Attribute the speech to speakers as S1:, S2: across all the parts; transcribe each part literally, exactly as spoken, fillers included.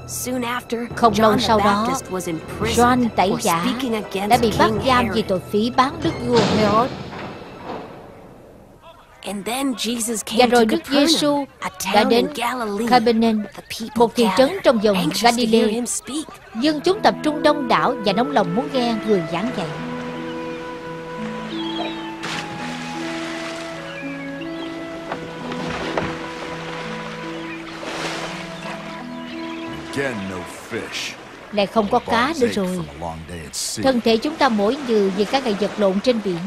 S1: Không lâu sau đó, John Tẩy Giả đã bị bắt giam vì tội phỉ báng đức vua Herod. Và rồi Đức Giêsu đã đến Capernaum, một thị trấn trong vùng Galilee. Dân chúng tập trung đông đảo và nóng lòng muốn nghe người giảng dạy. Lại không có cá nữa rồi. Thân thể chúng ta mỏi nhừ vì các ngày vật lộn trên biển.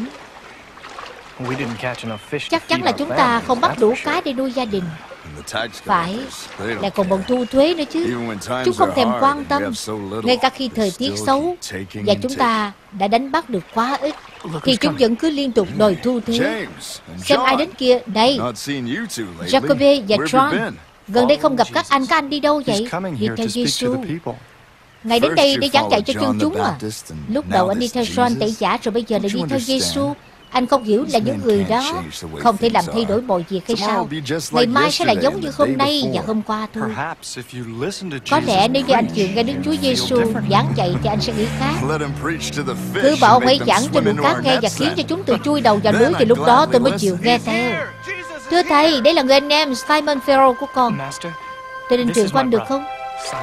S1: Chắc chắn là chúng ta không bắt đủ cá để nuôi gia đình. Phải, lại còn bọn thu thuế nữa chứ. Chúng không thèm quan tâm. Ngay cả khi thời tiết xấu và chúng ta đã đánh bắt được quá ít, thì chúng vẫn cứ liên tục đòi thu thuế. Xem ai đến kia. Đây, Jacobe và John. Gần đây không gặp các anh. Các anh đi đâu vậy? Đi theo Giêsu. Ngài đến đây để giảng dạy cho dân chúng à? Lúc đầu anh đi theo John Tẩy Giả, rồi bây giờ lại đi theo Giêsu. Anh không hiểu là những người đó không thể làm thay đổi mọi việc hay sao? Ngày mai sẽ là giống như hôm nay và hôm qua thôi. Có lẽ nếu như anh chịu nghe Đức Chúa Giêsu giảng dạy thì anh sẽ nghĩ khác. Cứ bảo ông ấy giảng cho lũ cá nghe và khiến cho chúng tự chui đầu vào lưới, thì lúc đó tôi mới chịu nghe theo. Thưa Thầy, đây là người anh em Simon Phêrô của con. Tôi lên thuyền của anh được không?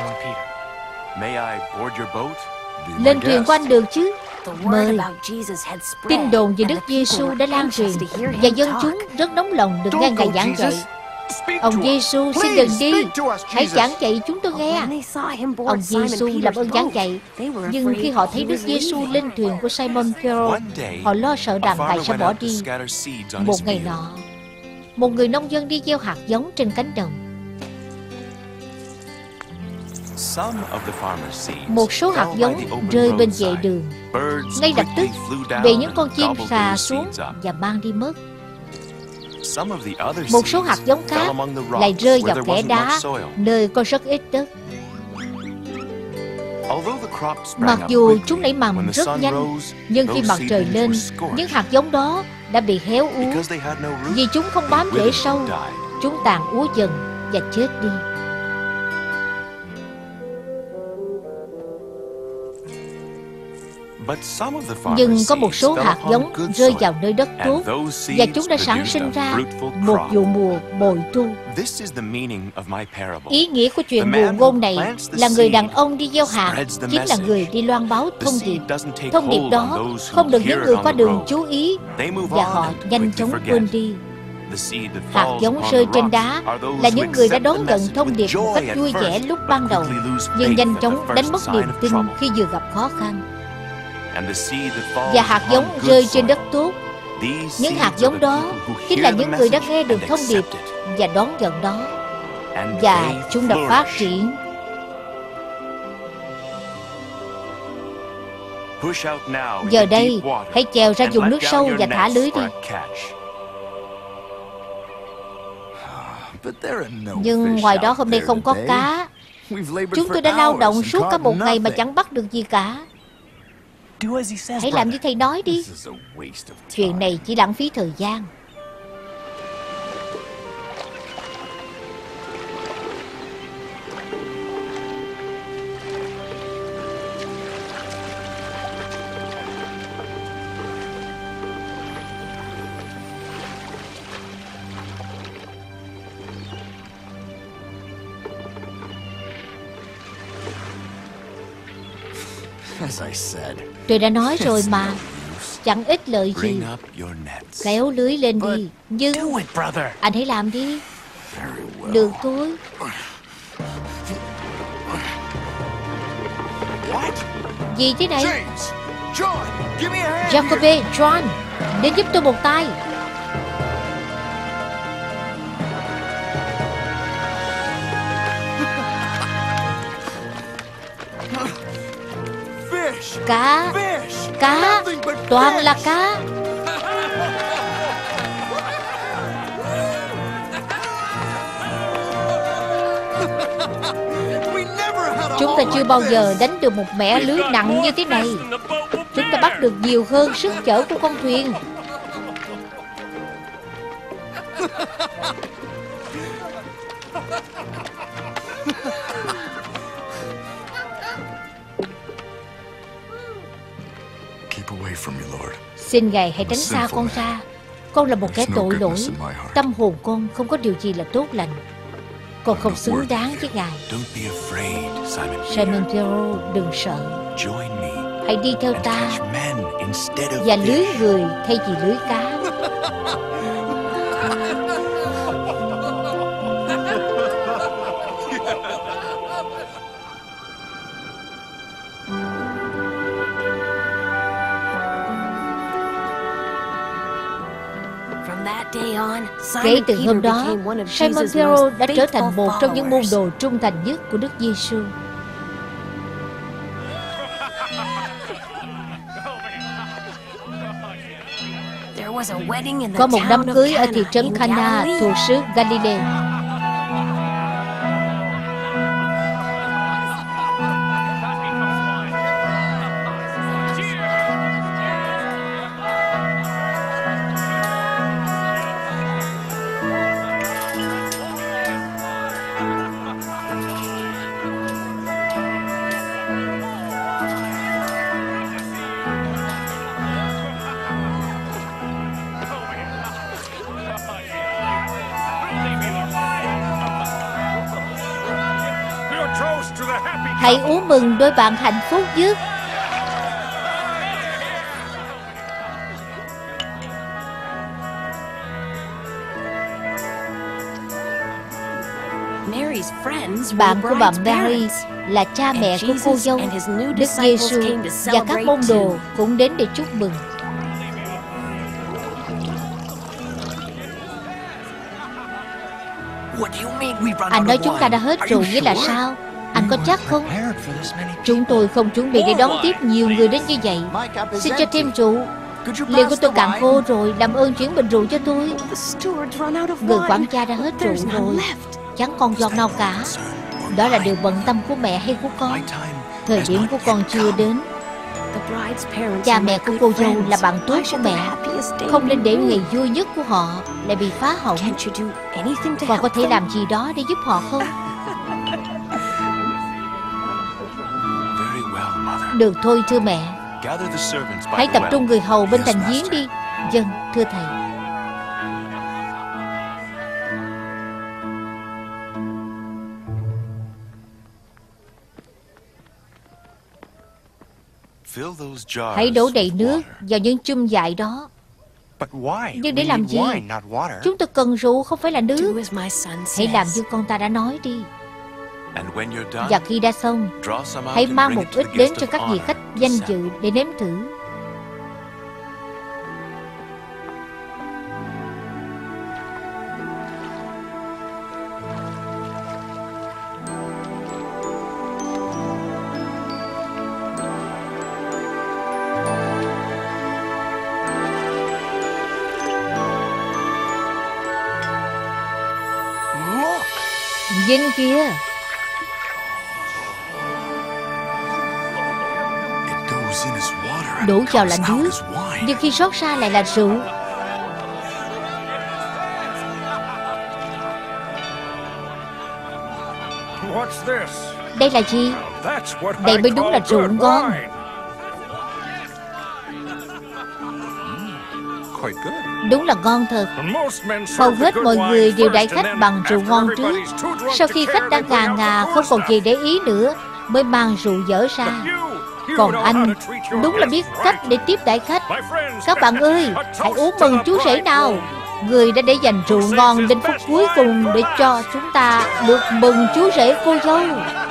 S1: Lên thuyền của anh được chứ? Mời. Tin đồn về Đức Giêsu đã lan truyền và dân chúng rất nóng lòng được nghe Ngài giảng dạy. Ông Giêsu xin đừng đi, hãy giảng dạy chúng tôi nghe. Ông Giêsu làm ơn giảng dạy, nhưng khi họ thấy Đức Giêsu lên thuyền của Simon Phêrô, họ lo sợ rằng Ngài sẽ bỏ đi. Một ngày nọ, một người nông dân đi gieo hạt giống trên cánh đồng. Một số hạt giống rơi bên vệ đường. Ngay lập tức, về những con chim xà xuống và mang đi mất. Một số hạt giống khác lại rơi vào kẽ đá, nơi có rất ít đất. Mặc dù chúng nảy mầm rất nhanh, nhưng khi mặt trời lên, những hạt giống đó đã bị héo úa. Vì chúng không bám rễ sâu, chúng tàn úa dần và chết đi. Nhưng có một số hạt giống rơi vào nơi đất tốt, và chúng đã sản sinh ra một vụ mùa bội thu. Ý nghĩa của chuyện ngụ ngôn này là người đàn ông đi gieo hạt chính là người đi loan báo thông điệp. Thông điệp đó không được những người qua đường chú ý, và họ nhanh chóng quên đi. Hạt giống rơi trên đá là những người đã đón nhận thông điệp một cách vui vẻ lúc ban đầu, nhưng nhanh chóng đánh mất niềm tin khi vừa gặp khó khăn. Và hạt giống rơi trên đất tốt, những hạt giống đó chính là những người đã nghe được thông điệp và đón nhận đó, và chúng đã phát triển. Giờ đây, hãy chèo ra vùng nước sâu và thả lưới đi. Nhưng ngoài đó hôm nay không có cá. Chúng tôi đã lao động suốt cả một ngày mà chẳng bắt được gì cả. Hãy làm như thầy nói đi. Chuyện này chỉ lãng phí thời gian. Tôi đã nói rồi mà, chẳng ích lợi gì. Kéo lưới lên đi. Nhưng anh hãy làm đi. Được thôi. Gì thế này? Jacobe, John, đến giúp tôi một tay. Cá, cá, toàn là cá. Chúng ta chưa bao giờ đánh được một mẻ lưới nặng như thế này. Chúng ta bắt được nhiều hơn sức chở của con thuyền. Xin Ngài hãy tránh xa con ra. Con là một kẻ tội lỗi. Tâm hồn con không có điều gì là tốt lành. Con không xứng đáng với Ngài. Simon Pietro, đừng sợ. Hãy đi theo ta và lưới người thay vì lưới cá. Kể từ hôm đó, Simon Pietro đã trở thành một trong những môn đồ trung thành nhất của Đức Giêsu. Có một đám cưới ở thị trấn Cana thuộc xứ Galilee. Hãy uống mừng đôi bạn hạnh phúc nhất. Bạn của bà Mary là cha mẹ của cô dâu. Đức Giêsu và các môn đồ cũng đến để chúc mừng. Anh nói chúng ta đã hết rồi nghĩa là sao? Anh có chắc không? Chúng tôi không chuẩn bị để đón tiếp nhiều người đến như vậy. Xin cho thêm rượu. Ly của tôi cạn khô rồi. Làm ơn chuyển bình rượu cho tôi. Người quản gia đã hết rượu rồi. Chẳng còn giọt nào cả. Đó là điều bận tâm của mẹ hay của con? Thời điểm của con chưa đến. Cha mẹ của cô dâu là bạn tốt của mẹ. Không nên để ngày vui nhất của họ lại bị phá hỏng. Con có thể làm gì đó để giúp họ không? Được thôi thưa mẹ. Hãy tập trung người hầu bên thành giếng đi. Vâng thưa thầy. Hãy đổ đầy nước vào những chum vại đó. Nhưng để làm gì? Chúng tôi cần rượu không phải là nước. Hãy làm như con ta đã nói đi. Và khi đã xong, hãy mang một ít đến cho các vị khách danh dự để nếm thử. Nhìn kìa. Đổ vào là nước, nhưng khi rót ra lại là rượu. Đây là gì? Đây mới đúng là rượu ngon. Đúng là ngon thật. Hầu hết mọi người đều đãi khách bằng rượu ngon trước. Sau khi khách đã ngà ngà không còn gì để ý nữa mới mang rượu dở ra. Còn anh đúng là biết cách để tiếp đãi khách. Các bạn ơi, hãy uống mừng chú rể nào. Người đã để dành rượu ngon đến phút cuối cùng để cho chúng ta được mừng chú rể cô dâu.